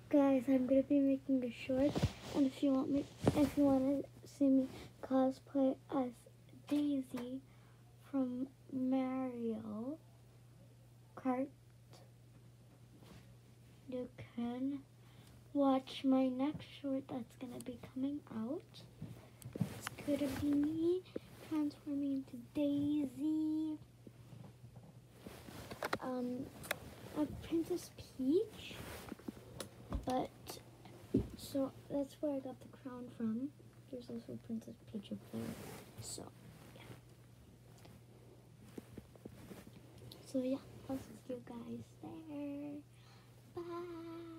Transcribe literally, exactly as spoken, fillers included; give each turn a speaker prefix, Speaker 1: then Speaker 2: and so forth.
Speaker 1: Guys, I'm gonna be making a short, and if you want me, if you want to see me cosplay as Daisy from Mario Kart, you can watch my next short that's gonna be coming out. It's gonna be me transforming into Daisy, um, a Princess Peach. But, so, that's where I got the crown from. There's also Princess Peach up there. So, yeah. So, yeah, I'll see you guys there. Bye.